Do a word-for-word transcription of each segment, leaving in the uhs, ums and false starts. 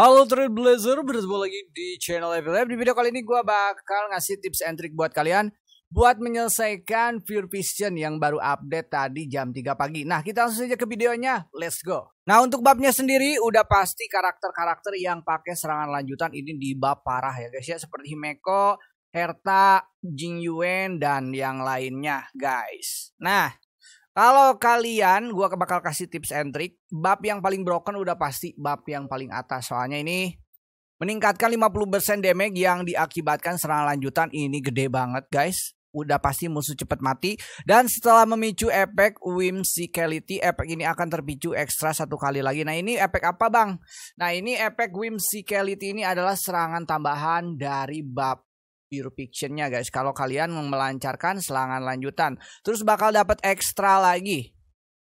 Halo Trailblazer, bertemu lagi di channel Level Up. Di video kali ini gue bakal ngasih tips and trick buat kalian buat menyelesaikan Fear Fiction yang baru update tadi jam tiga pagi. Nah, kita langsung saja ke videonya, let's go. Nah, untuk babnya sendiri udah pasti karakter-karakter yang pakai serangan lanjutan ini di bab parah ya guys ya, seperti Himeko, Herta, Jing Yuan, dan yang lainnya guys. Nah, kalau kalian, gua bakal kasih tips and trick. Bab yang paling broken udah pasti bab yang paling atas. Soalnya ini meningkatkan lima puluh persen damage yang diakibatkan serangan lanjutan. Ini gede banget guys. Udah pasti musuh cepat mati. Dan setelah memicu efek Whimsicality, efek ini akan terpicu ekstra satu kali lagi. Nah, ini efek apa bang? Nah, ini efek Whimsicality ini adalah serangan tambahan dari bab Fear Fiction-nya guys. Kalau kalian melancarkan serangan lanjutan, terus bakal dapat ekstra lagi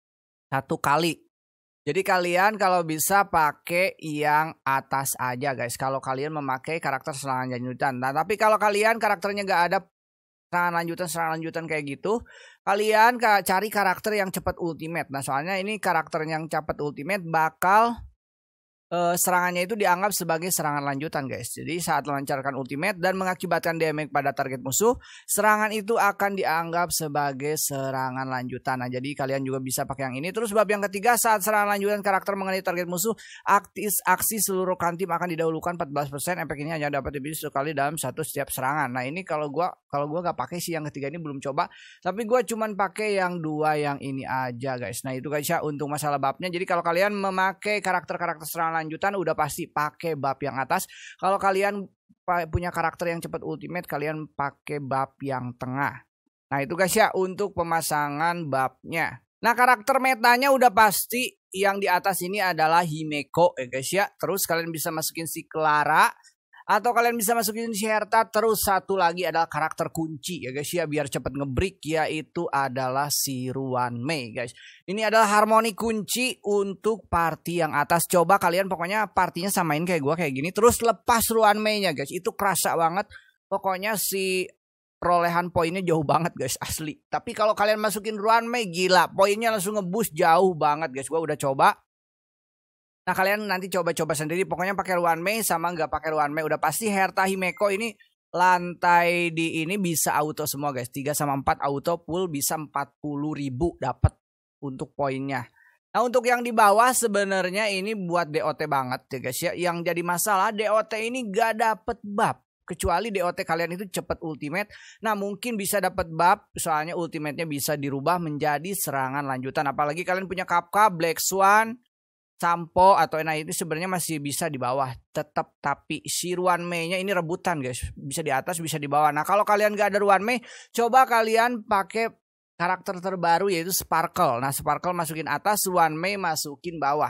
satu kali. Jadi kalian kalau bisa pakai yang atas aja guys, kalau kalian memakai karakter serangan lanjutan. Nah, tapi kalau kalian karakternya nggak ada serangan lanjutan serangan lanjutan kayak gitu, kalian cari karakter yang cepat ultimate. Nah, soalnya ini karakter yang cepat ultimate bakal Uh, serangannya itu dianggap sebagai serangan lanjutan guys. Jadi saat melancarkan ultimate dan mengakibatkan damage pada target musuh, serangan itu akan dianggap sebagai serangan lanjutan. Nah, jadi kalian juga bisa pakai yang ini. Terus bab yang ketiga, saat serangan lanjutan karakter mengenai target musuh, aktis, aksi seluruh tim akan didahulukan empat belas persen. Efek ini hanya dapat dipilih sekali dalam satu setiap serangan. Nah, ini kalau gua kalau gua gak pakai sih yang ketiga ini, belum coba. Tapi gua cuman pakai yang dua yang ini aja guys. Nah, itu guys ya untuk masalah babnya. Jadi kalau kalian memakai karakter-karakter serangan lanjutan udah pasti pakai bab yang atas. Kalau kalian punya karakter yang cepat ultimate, kalian pakai bab yang tengah. Nah, itu guys ya untuk pemasangan babnya. Nah, karakter metanya udah pasti yang di atas ini adalah Himeko ya guys ya. Terus kalian bisa masukin si Clara atau kalian bisa masukin si Herta. Terus satu lagi adalah karakter kunci ya guys ya, biar cepet ngebreak, yaitu adalah si Ruanmei guys. Ini adalah harmoni kunci untuk party yang atas. Coba kalian pokoknya partinya samain kayak gua kayak gini, terus lepas Ruanmei-nya guys. Itu kerasa banget. Pokoknya si perolehan poinnya jauh banget guys, asli. Tapi kalau kalian masukin Ruanmei, gila, poinnya langsung ngeboost jauh banget guys. Gua udah coba. Nah, kalian nanti coba-coba sendiri. Pokoknya pakai Ruanmei sama nggak pakai Ruanmei udah pasti Herta Himeko ini lantai di ini bisa auto semua guys. tiga sama empat auto full, bisa empat puluh ribu dapat untuk poinnya. Nah, untuk yang di bawah sebenarnya ini buat D O T banget ya guys ya. Yang jadi masalah D O T ini gak dapet bab. Kecuali D O T kalian itu cepat ultimate. Nah, mungkin bisa dapat bab, soalnya ultimate-nya bisa dirubah menjadi serangan lanjutan. Apalagi kalian punya Kapka, Black Swan, Sampo atau nah itu sebenarnya masih bisa di bawah tetap, tapi si Ruanmei-nya ini rebutan guys, bisa di atas bisa di bawah. Nah, kalau kalian gak ada Ruanmei, coba kalian pakai karakter terbaru yaitu Sparkle. Nah, Sparkle masukin atas, Ruanmei masukin bawah.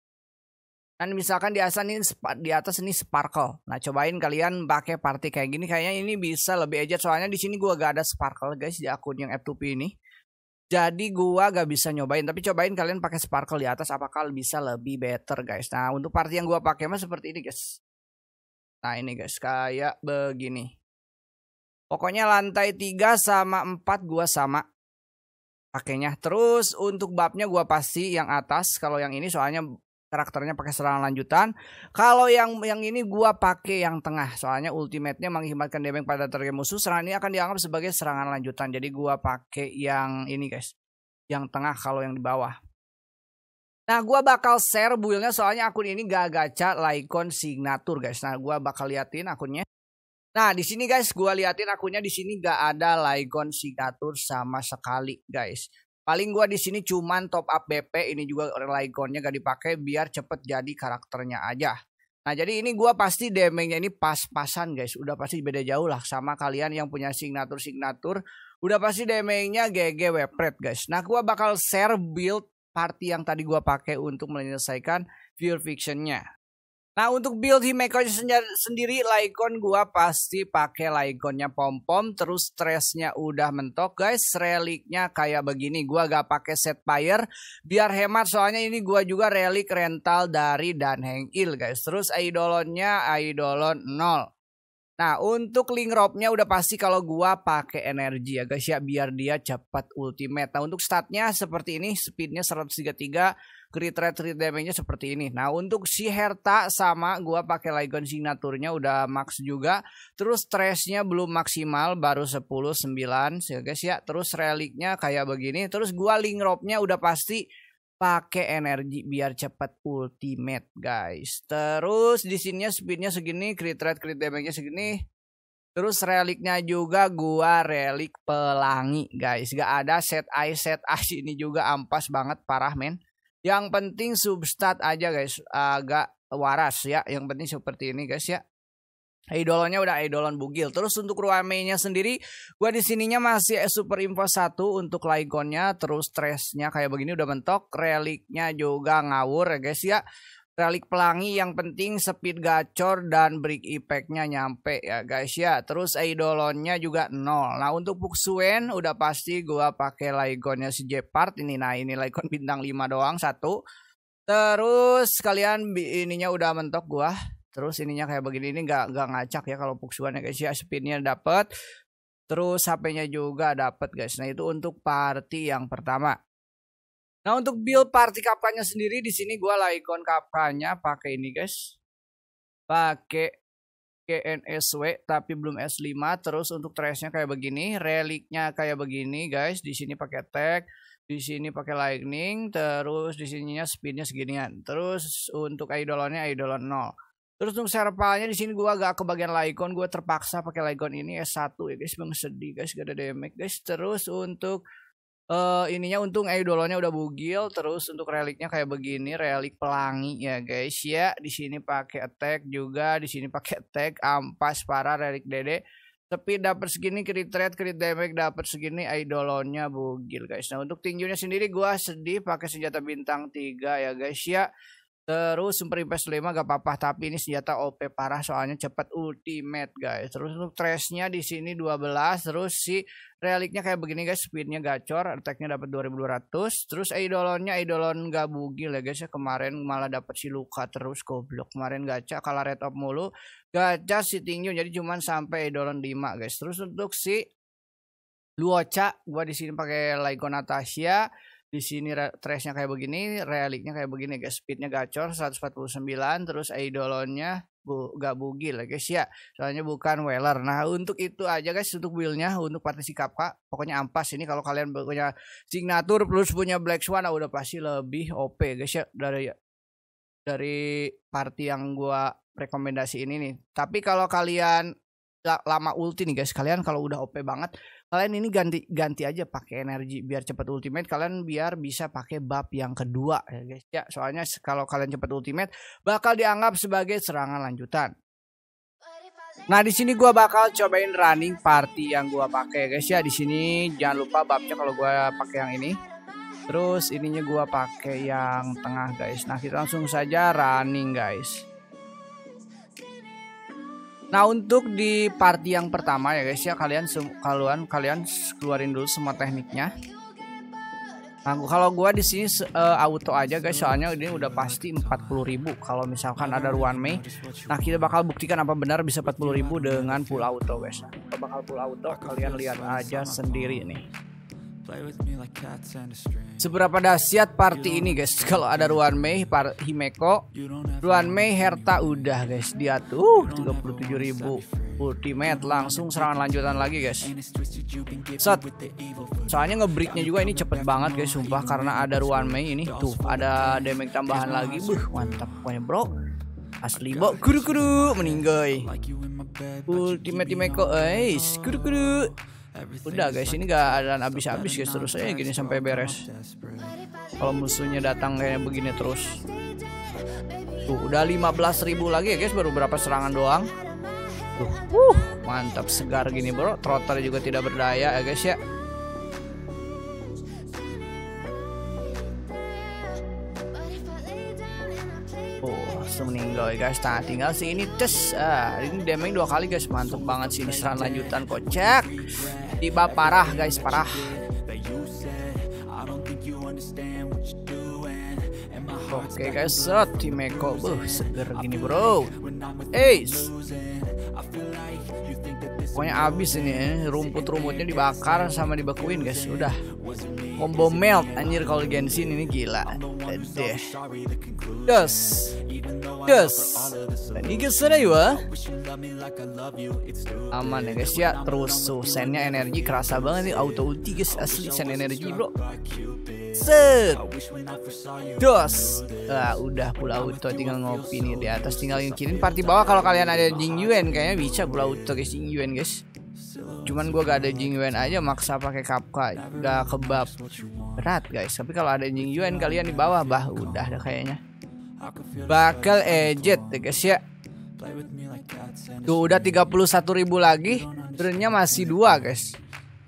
Dan misalkan di atas ini di atas ini Sparkle. Nah, cobain kalian pakai party kayak gini, kayaknya ini bisa lebih aja. Soalnya di sini gua gak ada Sparkle guys di akun yang F two P ini. Jadi gua gak bisa nyobain, tapi cobain kalian pakai Sparkle di atas, apakah bisa lebih better guys. Nah, untuk party yang gua pakai mah seperti ini guys. Nah, ini guys kayak begini. Pokoknya lantai tiga sama empat gua sama pakainya. Terus untuk babnya gua pasti yang atas, kalau yang ini soalnya karakternya pakai serangan lanjutan. Kalau yang yang ini gua pakai yang tengah, soalnya ultimate-nya mengakibatkan damage pada target musuh. Serangan ini akan dianggap sebagai serangan lanjutan. Jadi gua pakai yang ini guys, yang tengah kalau yang di bawah. Nah, gua bakal share build-nya soalnya akun ini gak gacha Lycon Signature guys. Nah, gua bakal liatin akunnya. Nah, di sini guys gua liatin akunnya, di sini gak ada Lycon Signature sama sekali guys. Paling gua di sini cuman top up B P, ini juga Lyconnya gak dipakai biar cepet jadi karakternya aja. Nah, jadi ini gua pasti damage-nya ini pas-pasan guys. Udah pasti beda jauh lah sama kalian yang punya signature-signature. Udah pasti damage-nya G G Wepret guys. Nah, gua bakal share build party yang tadi gua pakai untuk menyelesaikan Fear Fiction-nya. Nah, untuk build Himeko sendiri Lycon gua pasti pakai Lyconnya pom-pom, terus stressnya udah mentok guys. Reliknya kayak begini, gua gak pakai set fire biar hemat, soalnya ini gua juga relik rental dari Dan Heng Il guys. Terus Eidolonnya Eidolon nol. Nah, untuk link rope-nya udah pasti kalau gua pakai energi ya guys ya, biar dia cepat ultimate. Nah, untuk statnya seperti ini, speednya seratus tiga puluh tiga, crit rate, crit damage-nya seperti ini. Nah, untuk si Herta sama gua pakai Lygon signaturnya udah max juga. Terus stress-nya belum maksimal, baru sepuluh sembilan ya guys ya. Terus reliknya kayak begini. Terus gua link rope-nya udah pasti pakai energi biar cepat ultimate guys. Terus di sininya speednya segini, crit rate, crit damage-nya segini. Terus reliknya juga gua relik pelangi guys. Gak ada set ice, set ice ini juga ampas banget, parah men. Yang penting substat aja guys, agak waras ya. Yang penting seperti ini guys ya. Idolonnya udah idolon bugil. Terus untuk Ruamei-nya sendiri, gua di sininya masih super info satu untuk Lygonnya. Terus stressnya kayak begini udah mentok. Reliknya juga ngawur ya guys ya. Relik pelangi yang penting speed gacor dan break impact-nya nyampe ya guys ya. Terus idolonnya juga nol. Nah untuk Puxuen udah pasti gua pakai Lygonnya si Gepard ini. Nah ini Lygon bintang lima doang satu. Terus kalian ininya udah mentok gua. Terus ininya kayak begini, ini nggak nggak ngacak ya kalau Puxuen ya guys ya. Speednya dapet, terus H P-nya juga dapet guys. Nah itu untuk party yang pertama. Nah untuk build party kapkanya sendiri di sini gua Lygon kapkanya pakai ini guys, pakai K N S W tapi belum S lima. Terus untuk trace-nya kayak begini, reliknya kayak begini guys. Di sini pakai tag, di sini pakai lightning, terus di sininya speednya seginian. Terus untuk idolonnya idolon nol. Terus untuk serpalnya di sini gua agak kebagian Lygon, gua terpaksa pakai Lygon ini S satu ya guys, bang sedih guys, gak ada damage guys. Terus untuk uh, ininya untung idolonnya udah bugil. Terus untuk reliknya kayak begini, relik pelangi ya guys ya. Di sini pakai attack juga, di sini pakai attack, ampas para relik dede. Speed dapat segini, crit rate, crit damage dapat segini, idolonnya bugil guys. Nah untuk tinjunya sendiri gua sedih pakai senjata bintang tiga ya guys ya. Terus super impact lima gak apa-apa, tapi ini senjata O P parah soalnya cepat ultimate guys. Terus untuk trace-nya di sini dua belas, terus si reliknya kayak begini guys, speednya gacor, attack-nya dapat dua ribu dua ratus. Terus idolonnya idolon gak bugil ya guys ya. Kemarin malah dapat si Luka terus goblok. Kemarin gacha kalah red up mulu. Gacha si Tingju jadi cuman sampai idolon lima guys. Terus untuk si Luocha gua di sini pakai Lygon Natasha. Di sini trace-nya kayak begini, reliknya kayak begini guys, speednya gacor seratus empat puluh sembilan, terus idolonnya bu, gak bugil ya guys ya, soalnya bukan Weller. Nah untuk itu aja guys untuk build-nya untuk partisi kapka, pokoknya ampas ini. Kalau kalian punya signatur plus punya Black Swan, nah udah pasti lebih O P guys ya dari dari party yang gua rekomendasi ini nih. Tapi kalau kalian lama ulti nih guys, kalian kalau udah O P banget, kalian ini ganti ganti aja pakai energi biar cepat ultimate. Kalian biar bisa pakai buff yang kedua ya guys ya. Soalnya kalau kalian cepat ultimate bakal dianggap sebagai serangan lanjutan. Nah di sini gua bakal cobain running party yang gua pakai guys ya. Di sini jangan lupa buffnya kalau gua pakai yang ini. Terus ininya gua pakai yang tengah guys. Nah kita langsung saja running guys. Nah untuk di party yang pertama ya guys ya, kalian kalian kalian keluarin dulu semua tekniknya. Nah kalau gua di sini uh, auto aja guys, soalnya ini udah pasti empat puluh ribu kalau misalkan ada Ruanmei. Nah kita bakal buktikan apa benar bisa empat puluh ribu dengan full auto guys. Nah, kita bakal full auto, kalian lihat aja sendiri nih. Seberapa dahsyat party ini guys. Kalau ada Ruanmei, Himeko, Ruanmei, Herta udah guys, dia tuh tiga puluh tujuh ribu ultimate, langsung serangan lanjutan lagi guys. Set. Soalnya ngebreaknya juga ini cepet banget guys, sumpah, karena ada Ruanmei ini tuh ada damage tambahan lagi. Buh, mantap pokoknya bro. Asli bro, kudu-kudu meninggoy. Ultimate Himeko, guys, kudu-kudu. Udah guys, ini gak ada habis-habis guys, terus aja gini sampai beres. Kalau musuhnya datang kayak begini terus. Tuh udah lima belas ribu lagi ya guys, baru berapa serangan doang. Tuh, uh, mantap segar gini bro. Trotter juga tidak berdaya ya guys ya. Oh, langsung meninggal guys. Nah tinggal sih ini tes. Ah, ini damage dua kali guys, mantap banget sih ini serangan lanjutan kocak. Tiba parah guys, parah. Oh, Oke guys, set Timeko, buh seger gini bro. Ace. Pokoknya abis ini ya. Rumput-rumputnya dibakar sama dibekuin guys. Udah combo melt anjir kalau Genshin ini gila. Deh. Dos. Dos. Ini kesana ya. Aman ya guys ya. Terus tuh sennya energi kerasa banget nih, auto ulti guys, asli sen energi bro. Set. Dos. Nah, udah pula auto, tinggal ngopi nih di atas, tinggal ngikinin party bawah. Kalau kalian ada Jing Yuan kayaknya bisa pula auto guys, Jing Yuan guys. Cuman gua gak ada Jing Yuan aja, maksa pakai Kapka, udah kebab berat guys. Tapi kalau ada Jing Yuan kalian di bawah, bah udah dah kayaknya bakal ejet ya guys ya. Tuh udah tiga puluh satu ribu lagi, turunnya masih dua guys.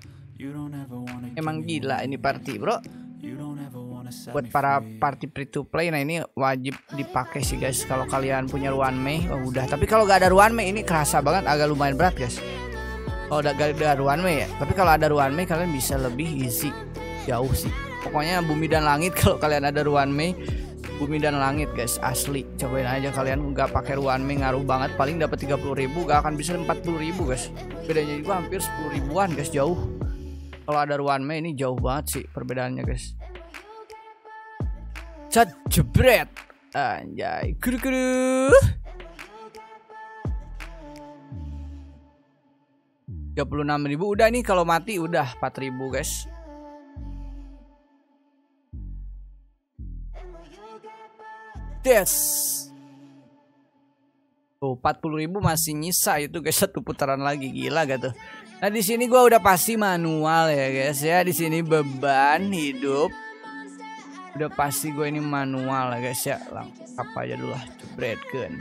Emang gila ini party bro. Buat para party free to play, nah ini wajib dipakai sih guys kalau kalian punya Ruan Mei. Oh, udah, tapi kalau gak ada Ruan Mei ini kerasa banget, agak lumayan berat guys. Kalau udah gak ada Ruan Mei ya, tapi kalau ada Ruan Mei kalian bisa lebih easy, jauh sih. Pokoknya bumi dan langit kalau kalian ada Ruan Mei, bumi dan langit guys, asli. Cobain aja kalian nggak pakai Ruan Mei, ngaruh banget. Paling dapat tiga puluh ribu, gak akan bisa empat puluh ribu guys. Bedanya juga hampir sepuluh ribuan guys, jauh. Kalau ada Ruan Mei ini jauh banget sih perbedaannya guys. Cat jebret anjay, kuru kuru. tiga puluh enam ribu udah nih, kalau mati udah empat ribu guys. Des. Tuh empat puluh ribu masih nyisa itu guys, satu putaran lagi, gila gak tuh. Nah di sini gua udah pasti manual ya guys ya. Di sini beban hidup udah pasti gue ini manual ya guys ya. Lengkap aja dulu lah, jebretkeun.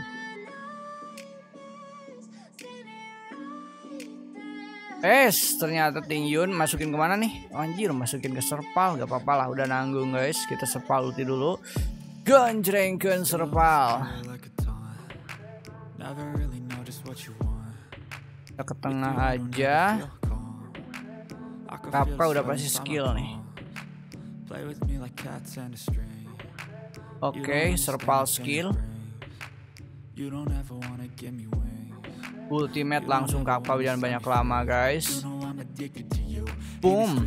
Es, ternyata Ting Yun masukin kemana nih? Oh, anjir, masukin ke Serpal, gak apa-apa lah, udah nanggung guys. Kita Serpal ulti dulu, gonjrengkeun Serpal. Kita ke tengah aja. Kapka udah pasti skill nih. Oke, okay, Serpal skill. Ultimate langsung Kapka, jangan banyak lama guys. Boom.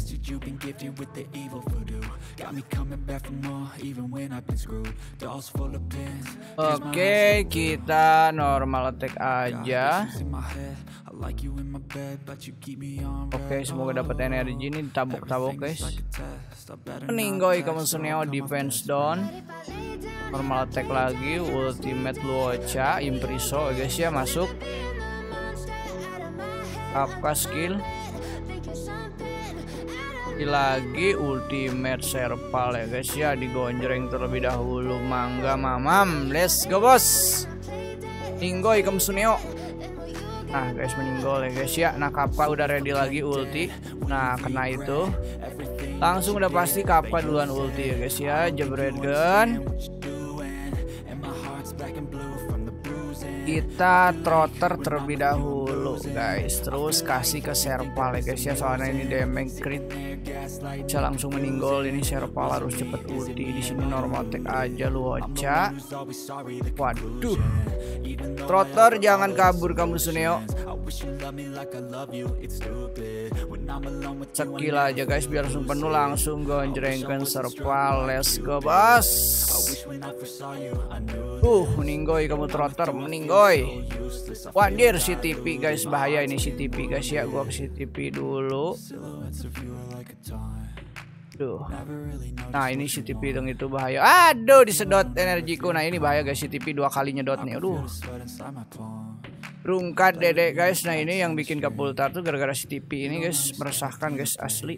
Oke, okay, kita normal attack aja. Oke, okay, semoga dapat energi ini, ditabuk-tabuk guys. Meninggoy kamu Suneo, defense down. Normal attack lagi, ultimate Luocha, Impriso guys ya, masuk. Apa skill? Lagi ultimate Serpal ya guys ya, digonjreng terlebih dahulu. Mangga mamam, let's go bos. Ninggoy kamu Suneo. Nah guys, meninggal ya guys ya. Nah Kappa udah ready lagi ulti. Nah kena itu langsung udah pasti Kappa duluan ulti ya guys ya. Jebret gun. Kita trotter terlebih dahulu guys, terus kasih ke Serpal ya guys ya, soalnya ini damage crit bisa langsung meninggal. Ini Serpal harus cepet ulti. Di sini normal attack aja Luocha. Waduh, trotter jangan kabur kamu Suneo. Skill aja guys biar langsung penuh, langsung gonjrengkan Serpal. Let's go bos. Uh, meninggoy kamu trotter, meninggoy. Wandir si T P guys, bahaya ini si T P guys ya. Gua ke si T P dulu. Duh. Nah ini si T P dong, itu bahaya. Aduh, disedot energiku. Nah ini bahaya guys, si T P dua kali nyedot nih. Aduh. Rungkat dedek guys. Nah ini yang bikin Kapultar tuh gara-gara si T P ini guys, meresahkan guys asli.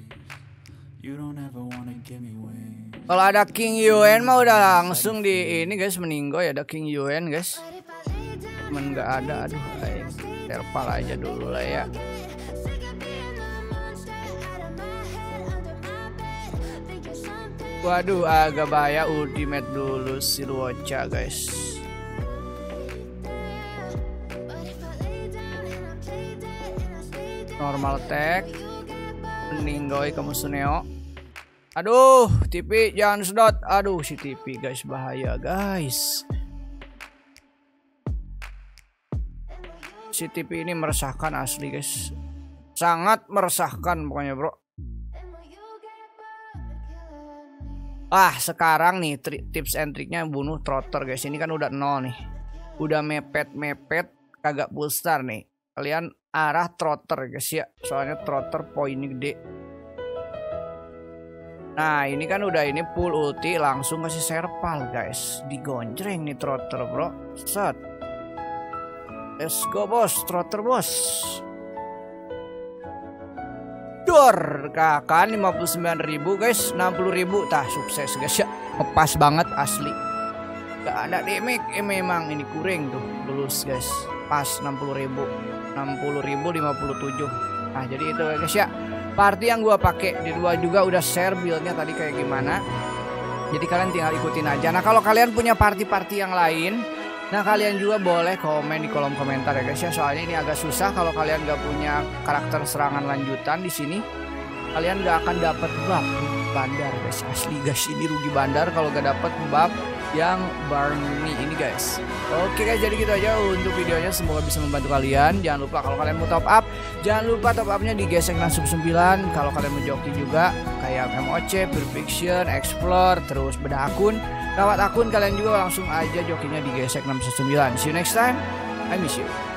Kalau ada King Yuan mah udah langsung di ini guys, meninggoy. Ada King Yuan guys, cuman nggak ada. Aduh, kayak Serpal aja dulu lah ya. Waduh, agak bahaya. Ultimate dulu si Luocha guys. Normal attack, meninggoy kamu Suneo. Aduh, T P jangan sedot. Aduh si T P guys, bahaya guys. Si T P ini meresahkan asli guys. Sangat meresahkan pokoknya bro. Ah sekarang nih tips and triknya bunuh trotter guys. Ini kan udah nol nih. Udah mepet-mepet kagak full star nih. Kalian arah trotter guys ya. Soalnya trotter poinnya gede. Nah ini kan udah ini full ulti langsung kasih serpal guys. Digonjreng nih trotter bro. Set. Let's go bos, trotter bos. Dor kakak lima puluh sembilan ribu guys, enam puluh ribu. Tah sukses guys ya. Ngepas banget asli. Gak ada damage eh, memang ini kuring tuh. Lulus guys. Pas enam puluh ribu. enam puluh ribu lima puluh tujuh. Nah jadi itu guys ya. Party yang gua pakai di dua juga udah share buildnya tadi kayak gimana. Jadi kalian tinggal ikutin aja. Nah kalau kalian punya party-party yang lain, nah kalian juga boleh komen di kolom komentar ya guys ya. Soalnya ini agak susah kalau kalian gak punya karakter serangan lanjutan di sini. Kalian gak akan dapat buff rugi bandar guys. Asli guys ini rugi bandar kalau gak dapat buff yang Barney ini guys. Oke guys, jadi gitu aja untuk videonya. Semoga bisa membantu kalian. Jangan lupa kalau kalian mau top up, jangan lupa top upnya di gesek enam sembilan. Kalau kalian mau joki juga kayak M O C, Purification, Explore, terus bedah akun, rawat akun, kalian juga langsung aja jokinya di gesek enam sembilan. See you next time. I miss you.